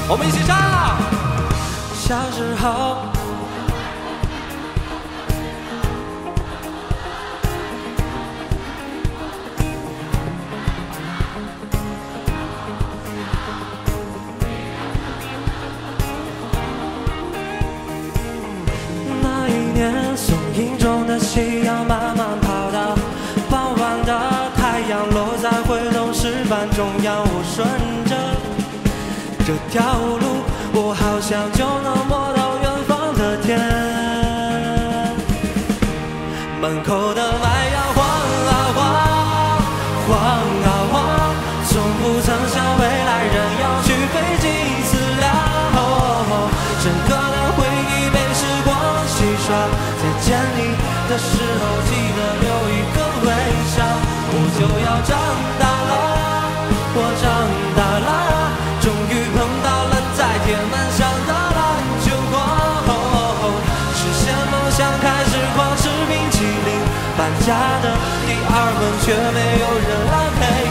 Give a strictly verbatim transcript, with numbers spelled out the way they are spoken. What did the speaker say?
我们一起唱。小时候，那一年松影中的夕阳慢慢跑到傍晚的太阳落在回龙石板中央，我顺着这条路，我好像就能摸到远方的天。门口的麦芽晃啊晃，晃啊晃，从不曾想未来人要去北京饲料。整个的回忆被时光洗刷，再见你的时候记得留一个微笑。我就要长大了，我长大了，终于碰到了在铁门上的篮球馆，实现梦想，开始狂吃冰淇淋，搬家的第二轮却没有人来陪